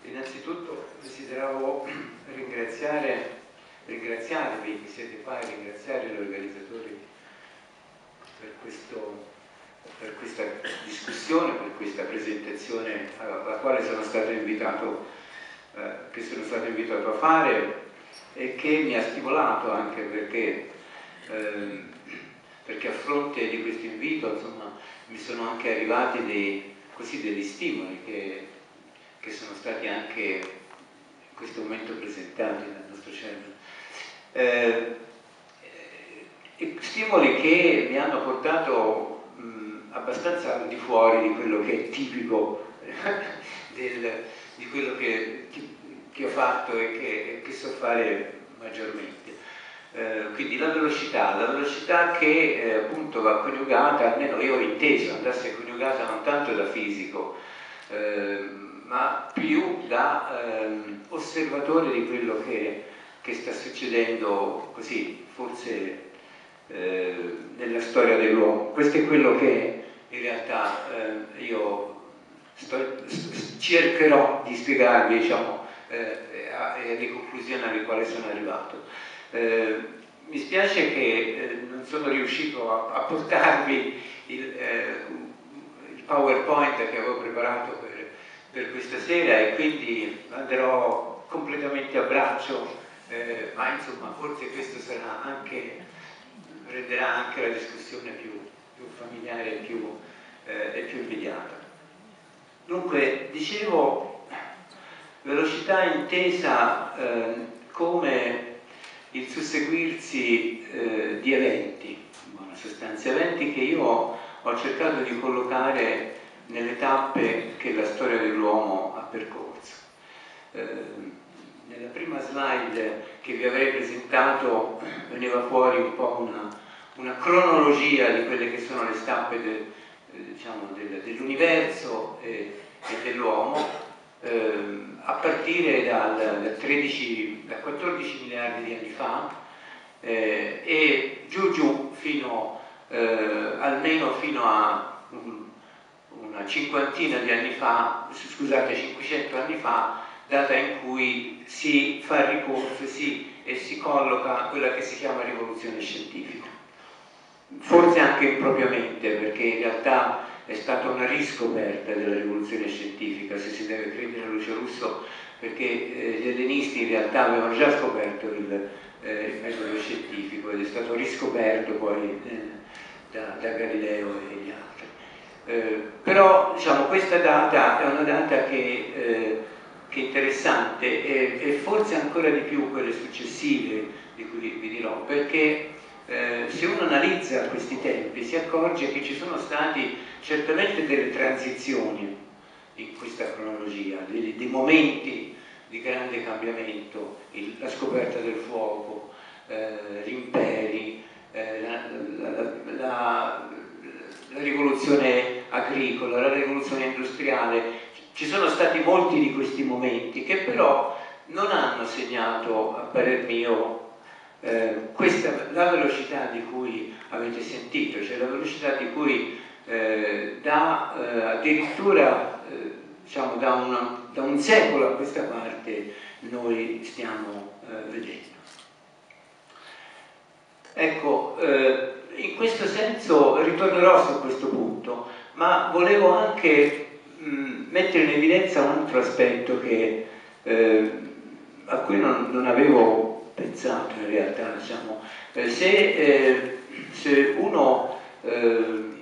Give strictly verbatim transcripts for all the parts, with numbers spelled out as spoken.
Innanzitutto desideravo ringraziare, ringraziarvi che siete qua e ringraziare gli organizzatori per, questo, per questa discussione, per questa presentazione alla quale sono stato invitato, eh, che sono stato invitato a fare e che mi ha stimolato anche perché, eh, perché a fronte di questo invito insomma, mi sono anche arrivati dei, così, degli stimoli che che sono stati anche in questo momento presentati dal nostro chairman. Eh, eh, stimoli che mi hanno portato mh, abbastanza al di fuori di quello che è tipico del, di quello che, che ho fatto e che, che so fare maggiormente. Eh, quindi la velocità, la velocità che eh, appunto va coniugata, almeno io ho inteso, andasse coniugata non tanto da fisico, eh, ma più da ehm, osservatore di quello che, che sta succedendo così, forse eh, nella storia dell'uomo. Questo è quello che in realtà eh, io sto, cercherò di spiegarvi, diciamo, eh, alle conclusioni alle quali sono arrivato. Eh, mi spiace che eh, non sono riuscito a, a portarvi il, eh, il PowerPoint che avevo preparato per per questa sera e quindi andrò completamente a braccio, eh, ma insomma forse questo sarà anche, renderà anche la discussione più, più familiare e più, eh, e più immediata. Dunque, dicevo, velocità intesa eh, come il susseguirsi eh, di eventi, in buona sostanza, eventi che io ho cercato di collocare nelle tappe che la storia dell'uomo ha percorso. Eh, nella prima slide che vi avrei presentato veniva fuori un po' una, una cronologia di quelle che sono le tappe de, eh, diciamo, del, dell'universo e, e dell'uomo, eh, a partire dal, dal, tredici, da quattordici miliardi di anni fa eh, e giù giù fino eh, almeno fino a un, una cinquantina di anni fa, scusate, cinquecento anni fa, data in cui si fa ricorso si, e si colloca quella che si chiama rivoluzione scientifica. Forse anche impropriamente, perché in realtà è stata una riscoperta della rivoluzione scientifica, se si deve credere a Lucio Russo, perché eh, gli ellenisti in realtà avevano già scoperto il, eh, il metodo scientifico ed è stato riscoperto poi eh, da, da Galileo e gli altri. Eh, però diciamo, questa data è una data che, eh, che è interessante e, e forse ancora di più quelle successive di cui vi dirò, perché eh, se uno analizza questi tempi si accorge che ci sono stati certamente delle transizioni in questa cronologia, dei, dei momenti di grande cambiamento, il, la scoperta del fuoco, eh, gli imperi, eh, la, la, la, la la rivoluzione agricola, la rivoluzione industriale, ci sono stati molti di questi momenti che però non hanno segnato, a parer mio, eh, questa, la velocità di cui avete sentito, cioè la velocità di cui eh, da eh, addirittura eh, diciamo, da, una, da un secolo a questa parte noi stiamo eh, vedendo. Ecco, eh, in questo senso ritornerò su questo punto, ma volevo anche mh, mettere in evidenza un altro aspetto che, eh, a cui non, non avevo pensato in realtà. Diciamo. Eh, se, eh, se uno eh,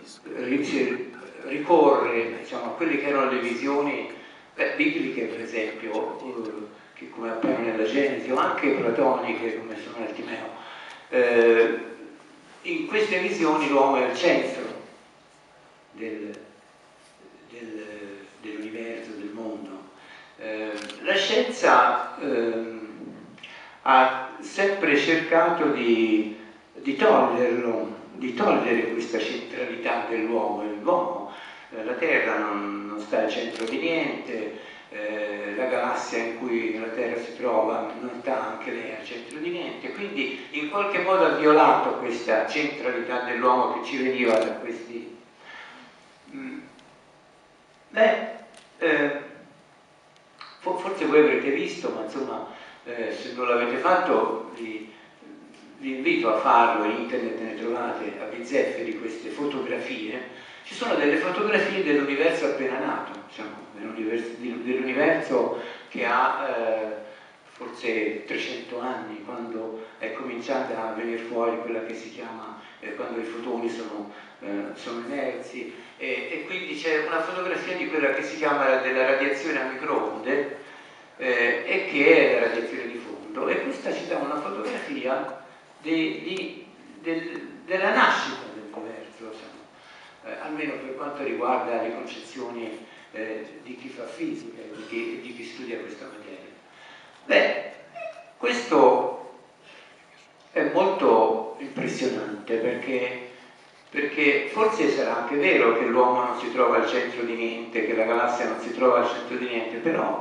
ricorre diciamo, a quelle che erano le visioni beh, bibliche, per esempio, eh, che come appaiono nella Genesi, o anche platoniche, come sono nel Timeo, eh, in queste visioni l'uomo è al centro del, del, dell'universo, del mondo. Eh, la scienza eh, ha sempre cercato di, di toglierlo, di togliere questa centralità dell'uomo. L'uomo, eh, la Terra non, non sta al centro di niente, eh, la galassia in cui la Terra si trova non sta anche lei al centro di niente, quindi in qualche modo ha violato questa centralità dell'uomo che ci veniva da questi... Mm. Beh, eh, forse voi avrete visto, ma insomma eh, se non l'avete fatto vi, vi invito a farlo, in internet ne trovate a bizzeffe queste fotografie. Ci sono delle fotografie dell'universo appena nato, diciamo, dell'universo che ha eh, forse trecento anni, quando è cominciata a venire fuori quella che si chiama, eh, quando i fotoni sono, eh, sono emersi, e, e quindi c'è una fotografia di quella che si chiama della radiazione a microonde, eh, e che è la radiazione di fondo, e questa ci dà una fotografia de, di, del, della nascita dell'universo, diciamo, eh, almeno per quanto riguarda le concezioni eh, di chi fa fisica e di chi, di chi studia questa materia. Beh, questo è molto impressionante perché, perché forse sarà anche vero che l'uomo non si trova al centro di niente, che la galassia non si trova al centro di niente, però,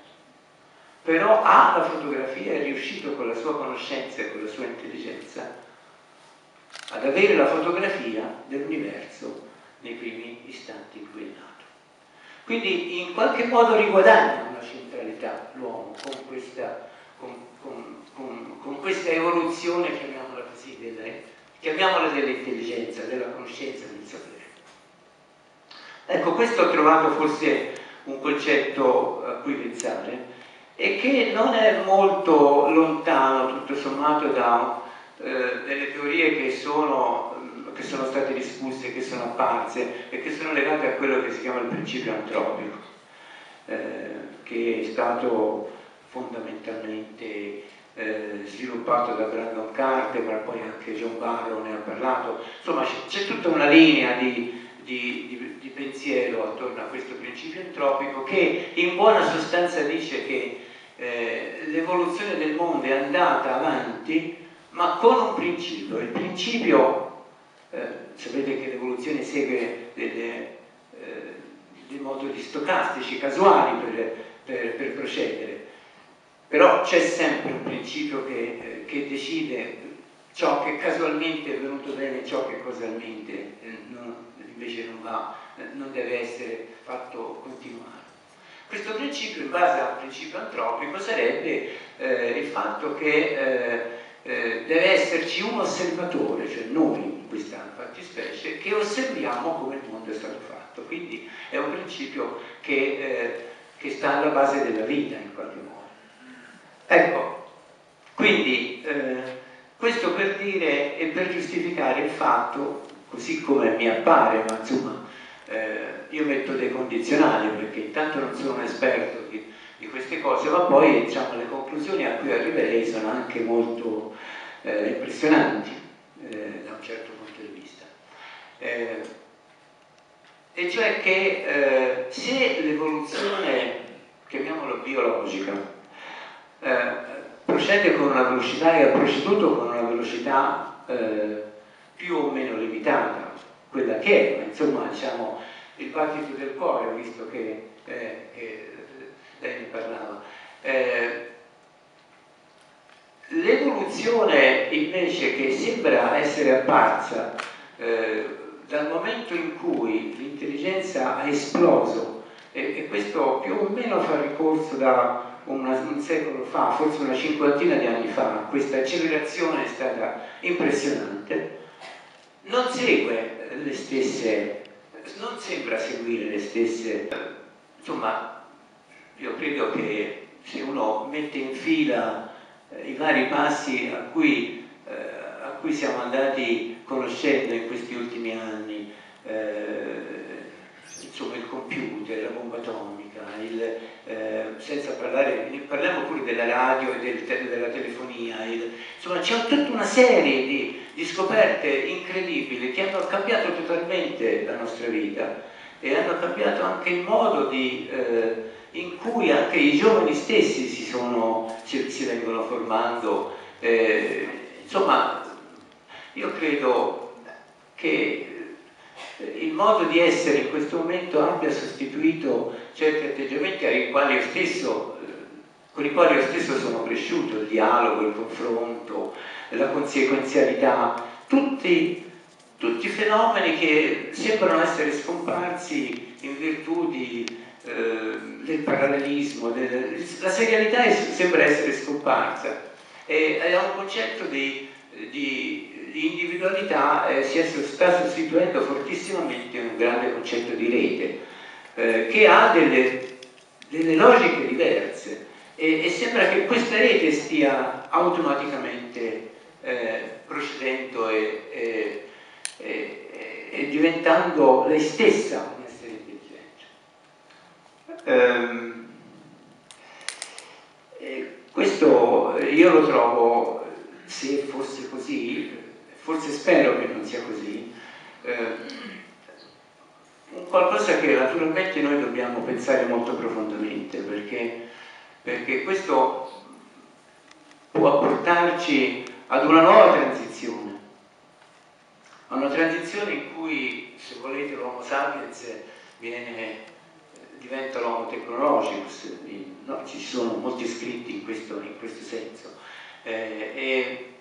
però ha la fotografia, è riuscito con la sua conoscenza e con la sua intelligenza ad avere la fotografia dell'universo nei primi istanti in cui è nato. Quindi in qualche modo riguadagna una centralità l'uomo con questa, con, con, con, con questa evoluzione, chiamiamola così, delle, chiamiamola dell'intelligenza, della conoscenza, del sapere. Ecco, questo ho trovato forse un concetto a cui pensare e che non è molto lontano, tutto sommato, da eh, delle teorie che sono che sono state discusse, che sono apparse e che sono legate a quello che si chiama il principio antropico, eh, che è stato fondamentalmente eh, sviluppato da Brandon Carter, ma poi anche John Barrow ne ha parlato. Insomma, c'è tutta una linea di, di, di, di pensiero attorno a questo principio antropico che in buona sostanza dice che eh, l'evoluzione del mondo è andata avanti, ma con un principio. Il principio Eh, sapete che l'evoluzione segue delle, eh, dei moduli stocastici, casuali per, per, per procedere, però c'è sempre un principio che, eh, che decide ciò che casualmente è venuto bene, ciò che causalmente eh, non, invece non va, eh, non deve essere fatto continuare. Questo principio, in base al principio antropico, sarebbe eh, il fatto che eh, eh, deve esserci un osservatore, cioè noi, questa fattispecie, che osserviamo come il mondo è stato fatto. Quindi è un principio che, eh, che sta alla base della vita in qualche modo. Ecco, quindi eh, questo per dire e per giustificare il fatto, così come mi appare, ma insomma eh, io metto dei condizionali perché intanto non sono un esperto di, di queste cose, ma poi diciamo, le conclusioni a cui arriverei sono anche molto eh, impressionanti eh, da un certo punto di vista. Eh, e cioè che eh, se l'evoluzione, chiamiamola biologica, eh, procede con una velocità e ha proceduto con una velocità eh, più o meno limitata, quella che è, ma insomma diciamo il battito del cuore, visto che, eh, che lei ne parlava. Eh, L'evoluzione invece che sembra essere apparsa eh, dal momento in cui l'intelligenza ha esploso, e, e questo più o meno fa ricorso da una, un secolo fa, forse una cinquantina di anni fa, questa accelerazione è stata impressionante, non segue le stesse, non sembra seguire le stesse, insomma io credo che se uno mette in fila i vari passi a cui, eh, a cui siamo andati conoscendo in questi ultimi anni, eh, insomma il computer, la bomba atomica, il, eh, senza parlare, parliamo pure della radio e del, della telefonia, il, insomma c'è tutta una serie di, di scoperte incredibili che hanno cambiato totalmente la nostra vita e hanno cambiato anche il modo di... Eh, in cui anche i giovani stessi si, sono, si, si vengono formando. Eh, insomma, io credo che il modo di essere in questo momento abbia sostituito certi atteggiamenti ai quali io stesso, con i quali io stesso sono cresciuto, il dialogo, il confronto, la conseguenzialità, tutti, tutti fenomeni che sembrano essere scomparsi in virtù di eh, del parallelismo, del, la serialità è, sembra essere scomparsa e è un concetto di, di, di individualità eh, si è, sta sostituendo fortissimamente un grande concetto di rete eh, che ha delle, delle logiche diverse e, e sembra che questa rete stia automaticamente eh, procedendo e, e, e, e diventando lei stessa un essere intelligente. Um, e questo io lo trovo, se fosse così, forse spero che non sia così, eh, qualcosa che naturalmente noi dobbiamo pensare molto profondamente, perché, perché questo può portarci ad una nuova transizione, a una transizione in cui, se volete, l'Homo sapiens viene, diventa l'Homo technologicus, no? Ci sono molti scritti in questo, in questo senso, eh, e,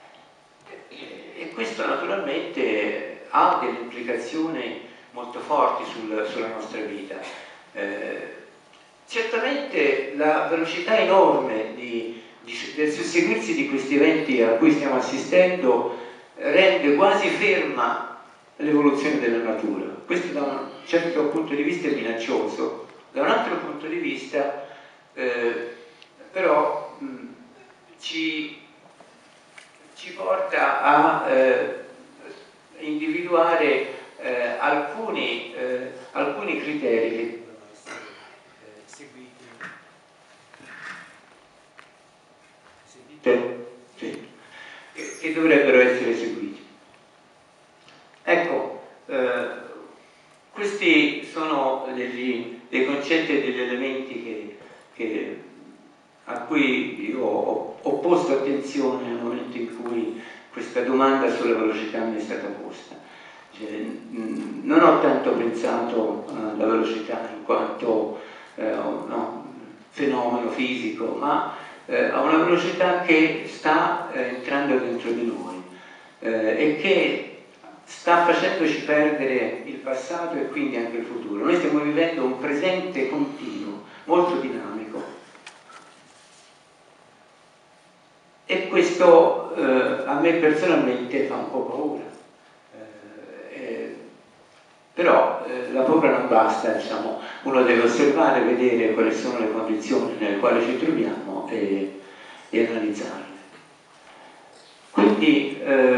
e questo naturalmente ha delle implicazioni molto forti sul, sulla nostra vita. Eh, certamente la velocità enorme di del susseguirsi di questi eventi a cui stiamo assistendo rende quasi ferma l'evoluzione della natura. Questo da un certo punto di vista è minaccioso, da un altro punto di vista eh, però mh, ci, ci porta a eh, individuare eh, alcuni, eh, alcuni criteri che Sì, che dovrebbero essere seguiti. Ecco, eh, questi sono degli, dei concetti e degli elementi che, che, a cui io ho, ho posto attenzione nel momento in cui questa domanda sulla velocità mi è stata posta. Cioè, mh, non ho tanto pensato alla velocità in quanto eh, no, fenomeno fisico, ma Eh, a una velocità che sta eh, entrando dentro di noi eh, e che sta facendoci perdere il passato e quindi anche il futuro. Noi stiamo vivendo un presente continuo, molto dinamico, e questo eh, a me personalmente fa un po' paura. Eh, eh, però eh, la paura non basta, diciamo, uno deve osservare, vedere quali sono le condizioni nelle quali ci troviamo e, e analizzarle. Quindi eh,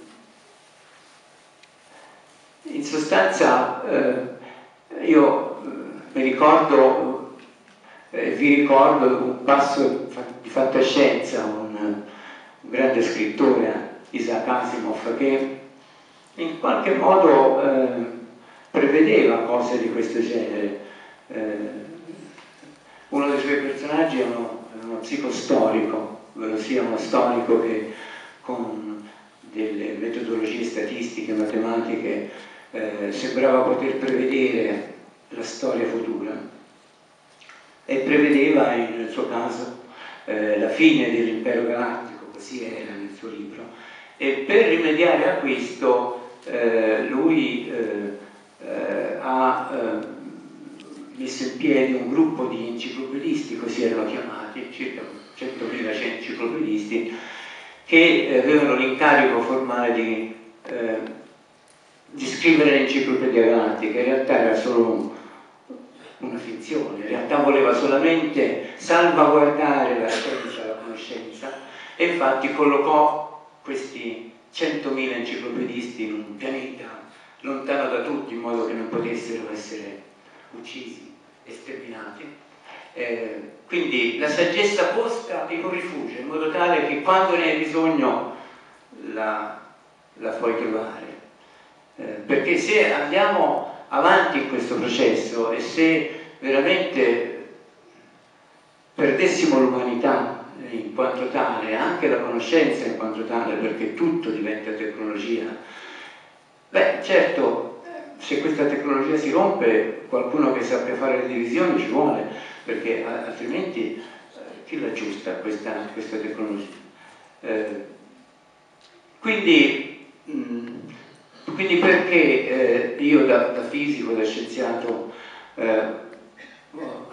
in sostanza eh, io eh, mi ricordo, eh, vi ricordo un passo di fantascienza, un, un grande scrittore, Isaac Asimov, che in qualche modo eh, prevedeva cose di questo genere. Eh, uno dei suoi personaggi è uno, uno psicostorico, ovvero sia uno storico che con delle metodologie statistiche, matematiche, eh, sembrava poter prevedere la storia futura e prevedeva nel suo caso eh, la fine dell'impero galattico, così era nel suo libro, e per rimediare a questo eh, lui eh, eh, ha eh, messo in piedi un gruppo di enciclopedisti, così erano chiamati, circa centomila enciclopedisti, che avevano l'incarico formale di, eh, di scrivere l'enciclopedia galattica. In realtà era solo un, una finzione, in realtà voleva solamente salvaguardare la scienza, la conoscenza, e infatti collocò questi centomila enciclopedisti in un pianeta lontano da tutti, in modo che non potessero essere uccisi, sterminati. Eh, quindi la saggezza posta in un rifugio, in modo tale che quando ne hai bisogno la, la puoi trovare. Eh, perché se andiamo avanti in questo processo e se veramente perdessimo l'umanità in quanto tale, anche la conoscenza in quanto tale, perché tutto diventa tecnologia, beh, certo, se questa tecnologia si rompe, qualcuno che sappia fare le divisioni ci vuole, perché altrimenti eh, chi l'aggiusta questa, questa tecnologia? Eh, quindi, mh, quindi perché eh, io da, da fisico, da scienziato, eh,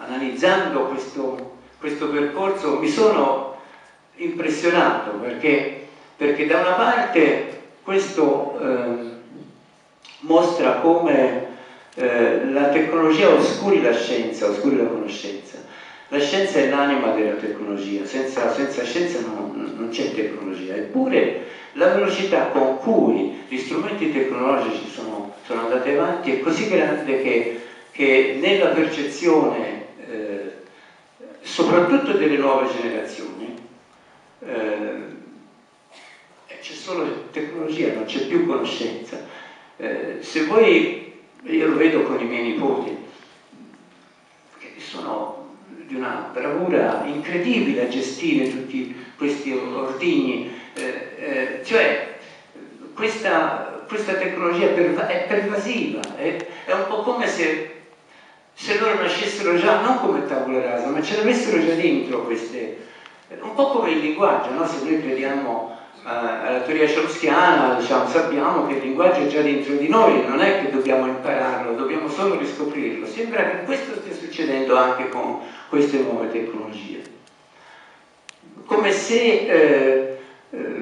analizzando questo, questo percorso mi sono impressionato perché, perché da una parte questo eh, mostra come eh, la tecnologia oscuri la scienza, oscuri la conoscenza. La scienza è l'anima della tecnologia, senza, senza scienza non, non c'è tecnologia, eppure la velocità con cui gli strumenti tecnologici sono, sono andati avanti è così grande che, che nella percezione, eh, soprattutto delle nuove generazioni, eh, c'è solo tecnologia, non c'è più conoscenza. Eh, se voi, io lo vedo con i miei nipoti, che sono di una bravura incredibile a gestire tutti questi ordigni, eh, eh, cioè questa, questa tecnologia perva è pervasiva, è, è un po' come se, se loro nascessero già, non come tabula rasa, ma ce l'avessero già dentro queste, un po' come il linguaggio, no? Se noi crediamo alla teoria chomskyana, diciamo, sappiamo che il linguaggio è già dentro di noi, non è che dobbiamo impararlo, dobbiamo solo riscoprirlo. Sembra che questo stia succedendo anche con queste nuove tecnologie. Come se, eh, eh,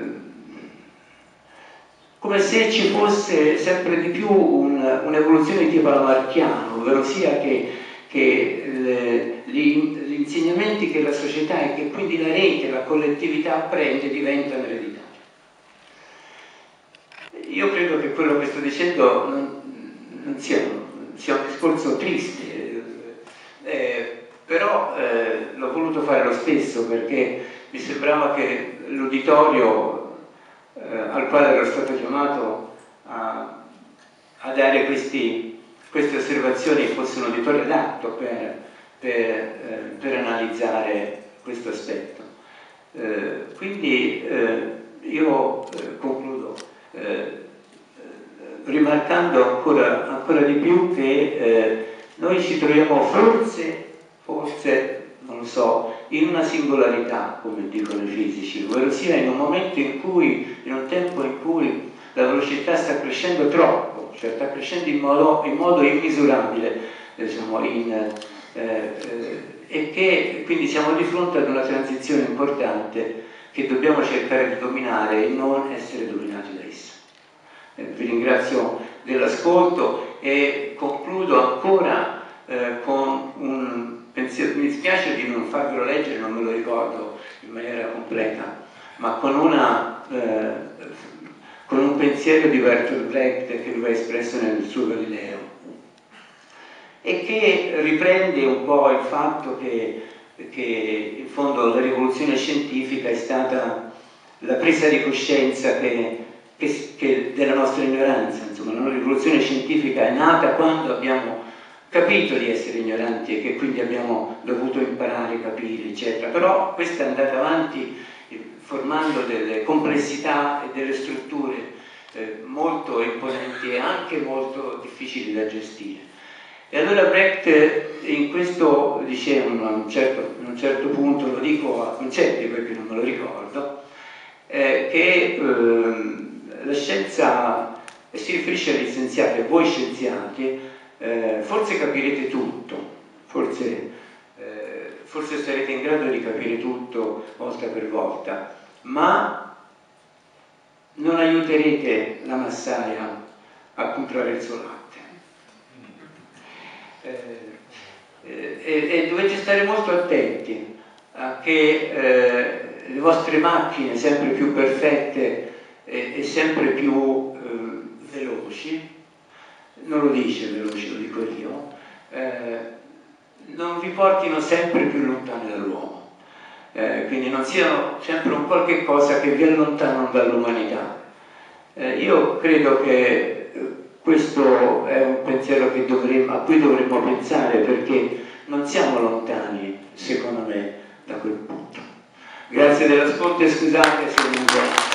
come se ci fosse sempre di più un'evoluzione un di tipo lamarckiano, ovvero sia che, che le, gli, gli insegnamenti che la società e che quindi la rete, la collettività apprende diventano ereditari. Io credo che quello che sto dicendo non, non sia, sia un discorso triste, eh, però eh, l'ho voluto fare lo stesso perché mi sembrava che l'uditorio eh, al quale ero stato chiamato a, a dare questi, queste osservazioni fosse un uditorio adatto per, per, eh, per analizzare questo aspetto. Eh, quindi eh, io eh, concludo eh, rimarcando ancora, ancora di più che eh, noi ci troviamo forse, forse, non lo so, in una singolarità, come dicono i fisici, ovvero sia in un momento in cui, in un tempo in cui la velocità sta crescendo troppo, cioè sta crescendo in modo, in modo immisurabile, diciamo, in, eh, eh, e che quindi siamo di fronte ad una transizione importante che dobbiamo cercare di dominare e non essere dominati da essa. Eh, vi ringrazio dell'ascolto e concludo ancora eh, con un pensiero. Mi dispiace di non farvelo leggere, non me lo ricordo in maniera completa, ma con, una, eh, con un pensiero di Bertolt Brecht che lui ha espresso nel suo Galileo e che riprende un po' il fatto che, che in fondo la rivoluzione scientifica è stata la presa di coscienza che Che, che della nostra ignoranza. Insomma, la rivoluzione scientifica è nata quando abbiamo capito di essere ignoranti e che quindi abbiamo dovuto imparare, capire, eccetera. Però questa è andata avanti eh, formando delle complessità e delle strutture eh, molto imponenti e anche molto difficili da gestire. E allora Brecht in questo diceva, a un certo, a un certo punto, lo dico a concetti perché non me lo ricordo, eh, che eh, la scienza eh, si riferisce agli scienziati, a voi scienziati, eh, forse capirete tutto, forse, eh, forse sarete in grado di capire tutto volta per volta, ma non aiuterete la massaia a comprare il suo latte. Eh, eh, e, e dovete stare molto attenti a che eh, le vostre macchine sempre più perfette e, e sempre più eh, veloci, non lo dice veloci, lo dico io, eh, non vi portino sempre più lontani dall'uomo, eh, quindi non siano sempre un qualche cosa che vi allontanano dall'umanità. Eh, io credo che questo è un pensiero che dovremmo, a cui dovremmo pensare, perché non siamo lontani, secondo me, da quel punto. Grazie dell'ascolto e scusate se non